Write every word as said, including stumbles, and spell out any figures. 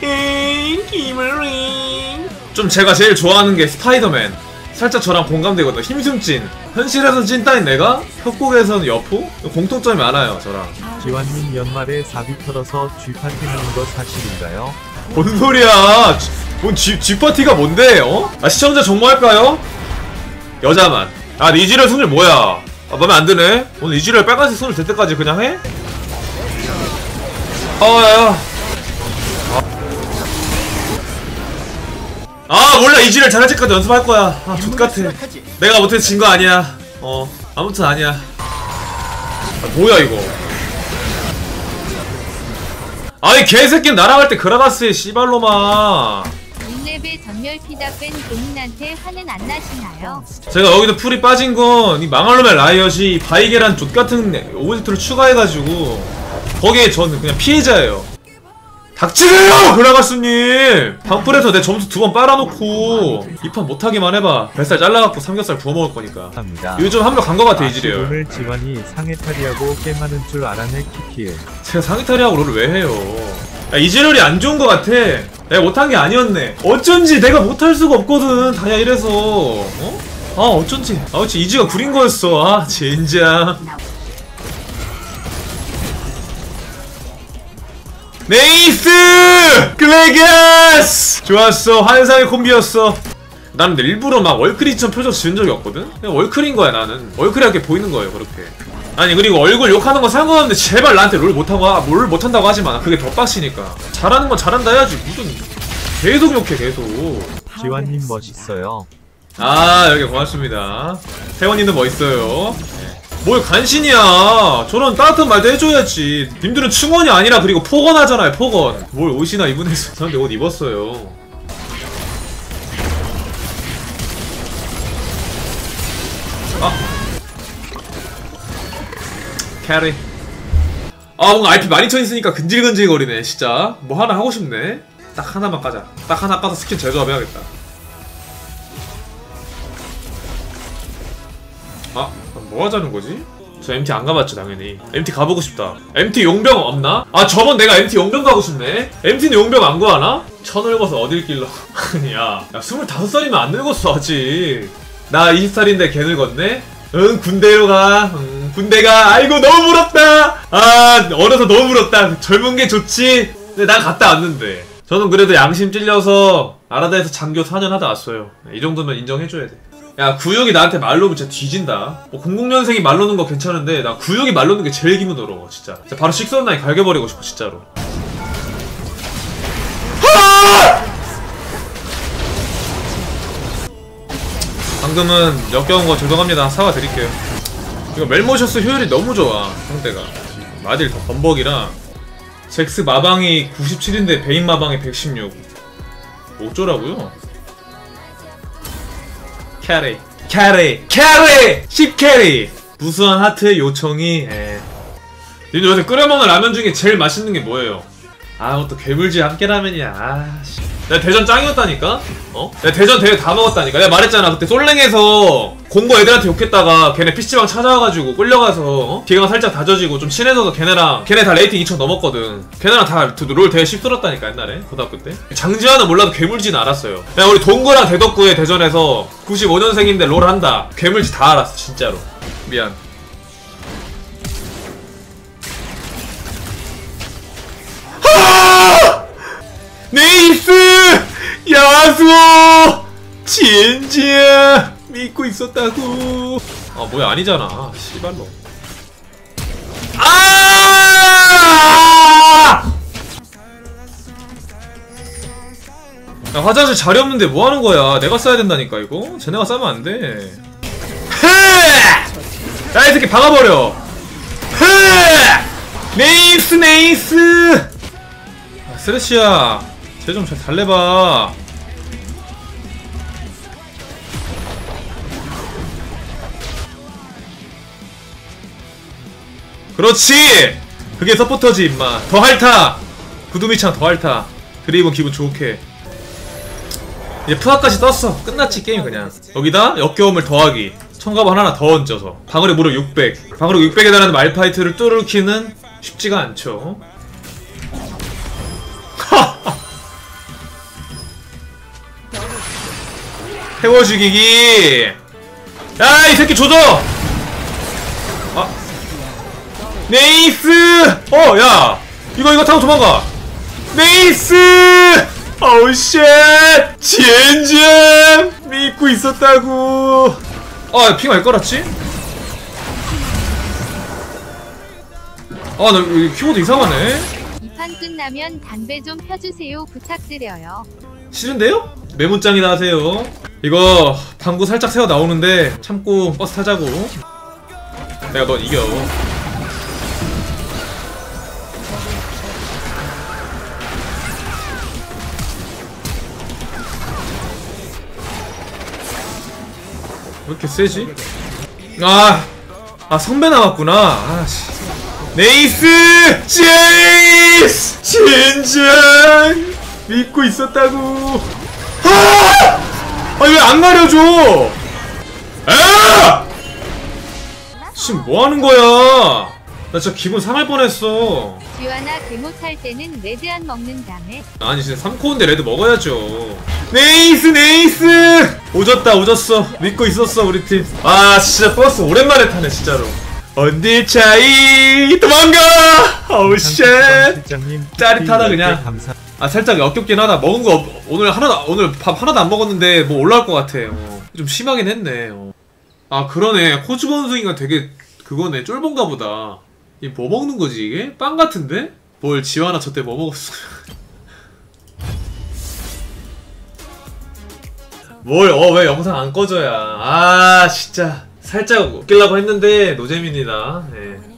좀 제가 제일 좋아하는 게 스파이더맨. 살짝 저랑 공감되거든요. 힘숨찐. 현실에선 찐따인 내가, 협곡에서는 여포? 공통점이 많아요 저랑. 지환님 연말에 사비 털어서 쥐파티 하는 거 사실인가요? 뭔 소리야. 뭔 G, G파티가 뭔데 어? 아 시청자 정모할까요? 여자만. 아 이지랄 손을 뭐야. 아 맘에 안 드네. 오늘 이지랄 빨간색 손을 댈 때까지 그냥 해? 아야. 아 몰라. 이지랄 잘할 때까지 연습할 거야. 아 족같아. 내가 못해서 진 거 아니야. 어 아무튼 아니야. 아, 뭐야 이거. 아이 개새끼는 나랑 할 때 그라가스의 씨발로마. 육 레벨 전멸 피다 뺀 본인한테 화는 안 나시나요? 제가 여기서 풀이 빠진 건 이 망할놈의 라이엇이 바이게란 족같은 오브젝트를 추가해가지고 거기에 저는 그냥 피해자예요. 닥치세요! 그라가스님! 방풀에서 내 점수 두 번 빨아놓고 이 판 못하기만 해봐. 뱃살 잘라갖고 삼겹살 구워 먹을 거니까. 합니다. 요즘 한 명 간 거 같아 이지리얼. 오늘 지환이 상해탈이하고 게임하는 줄 알아내 키키에. 제가 상의탈이하고 롤을 왜 해요? 야, 이지리얼이 안 좋은 거 같아. 내가 못한 게 아니었네. 어쩐지 내가 못할 수가 없거든. 다야 이래서. 어? 아 어쩐지. 아 그치 이지가 구린 거였어. 아 젠장. 네이스! 클레게스! 좋았어. 환상의 콤비였어. 나는 일부러 막 월크리처럼 표정 지은 적이 없거든? 그냥 월클인 거야 나는. 월클하게 보이는 거예요 그렇게. 아니 그리고 얼굴 욕하는 건 상관없는데 제발 나한테 롤 못하고 하, 롤 못한다고 하지마. 그게 더 빡치니까. 잘하는 건 잘한다 해야지. 무슨 계속 욕해 계속. 지환님 멋있어요. 아 여기 고맙습니다. 태원이는 멋있어요. 뭘 간신이야. 저런 따뜻한 말도 해줘야지. 님들은 충원이 아니라 그리고 폭언하잖아요 폭언. 뭘 옷이나 입은해서. 저한테 옷 입었어요. 아 캐리. 아 뭔가 알피 많이 쳐있으니까 근질근질 거리네 진짜. 뭐 하나 하고 싶네. 딱 하나만 까자. 딱 하나 까서 스킨 제조합 해야겠다. 아 뭐 하자는 거지? 저 엠티 안 가봤죠 당연히. 엠티 가보고 싶다. 엠티 용병 없나? 아 저번 내가 엠티 용병 가고 싶네. 엠티는 용병 안 구하나? 쳐늙어서 어딜 길러. 아니 야, 야 스물다섯 살이면 안 늙었어 아직. 나 이십 살인데 개 늙었네? 응 군대로 가. 응, 군대가. 아이고 너무 부럽다. 아 어려서 너무 부럽다. 젊은 게 좋지. 근데 난 갔다 왔는데. 저는 그래도 양심 찔려서 아라다에서 장교 사 년 하다 왔어요. 이 정도면 인정해줘야 돼. 야 구육이 나한테 말 놓으면 진짜 뒤진다. 뭐 공공년생이 말 놓는 거 괜찮은데 나 구육이 말 놓는 게 제일 기분 더러워 진짜. 진짜 바로 식선나이 갈겨버리고 싶어 진짜로. 방금은 역겨운 거 죄송합니다. 사과드릴게요. 이거 멜모셔스 효율이 너무 좋아 상대가. 마딜 더 범벅이라. 잭스 마방이 구십칠인데 베인 마방이 백십육. 어쩌라고요? 캐리 캐리 캐리! 십 캐리! 무수한 하트의 요청이. 에. 니들 요새 끓여먹는 라면 중에 제일 맛있는 게 뭐예요? 아 그것도 괴물지 함께라면이야. 아씨 내가 대전 짱이었다니까? 어? 내가 대전 대회 다 먹었다니까. 내가 말했잖아 그때 솔랭에서 공고 애들한테 욕했다가 걔네 피씨방 찾아와가지고 끌려가서 어? 기강 살짝 다져지고 좀 친해져서 걔네랑 걔네 다 레이팅 이천 넘었거든. 걔네랑 다 롤 대회 씹들었다니까 옛날에 고등학교 때. 장지환은 몰라도 괴물지는 알았어요. 야 우리 동구랑 대덕구에 대전에서 구십오 년생인데 롤 한다. 괴물지 다 알았어 진짜로. 미안. 네이스! 야수! 진지야! 믿고 있었다고. 아 뭐야 아니잖아 씨발로. 아! 야 화장실 자리 없는데 뭐 하는 거야? 내가 써야 된다니까 이거? 쟤네가 싸면 안 돼. 헤! 야 이 새끼 박아버려. 헤! 네이스 네이스! 아, 쓰레쉬야 쟤 좀 잘 달래봐. 그렇지! 그게 서포터지 임마. 더 핥아! 구두미창 더 핥아. 그리고 기분 좋게. 이제 푸아까지 떴어. 끝났지 게임 그냥. 여기다 역겨움을 더하기. 청가번 하나 더 얹어서 방어력 무려 육백. 방어력 육백에 달하는 말파이트를 뚫기는 쉽지가 않죠. 태워 죽이기. 야, 이 새끼 조져. 아, 네이스. 어, 야, 이거 이거 타고 도망가. 네이스. 어우 쉣. 젠장 믿고 있었다고. 아, 핑 왜 깔았지? 아, 나 여기 키보드 이상하네. 이 판 끝나면 담배 좀 펴주세요. 부탁드려요. 싫은데요? 메모장이나 하세요. 이거 방구 살짝 새어 나오는데 참고 버스 타자고. 내가 너 이겨. 왜 이렇게 세지? 아, 아 선배 나왔구나. 아씨. 네이스! 제이스! 진정! 믿고 있었다고. 아! 아, 왜 안 가려줘? 아! 지금 뭐 하는 거야? 나 진짜 기분 상할 뻔했어. 쥐와나 데모 탈 때는 레드 안 먹는다며. 아니 진짜 삼 코어인데 레드 먹어야죠. 네이스 네이스! 오졌다 오졌어. 믿고 있었어 우리 팀. 아 진짜 버스 오랜만에 타네 진짜로. 언딜 차이 도망가! 어우 쉣! 실장님 짜릿하다 그냥. 감사. 아 살짝 역겹긴 하다. 먹은 거 없- 오늘 하나도 오늘 밥 하나도 안 먹었는데 뭐 올라올 것 같아. 어. 좀 심하긴 했네. 어. 아 그러네. 코즈 원숭이가 되게 그거네. 쫄본가 보다. 이 뭐 먹는 거지 이게? 빵 같은데? 뭘 지화나 저때 뭐 먹었어? 뭘 어 왜 영상 안 꺼져야? 아 진짜 살짝 웃기려고 했는데 노잼입니다. 네.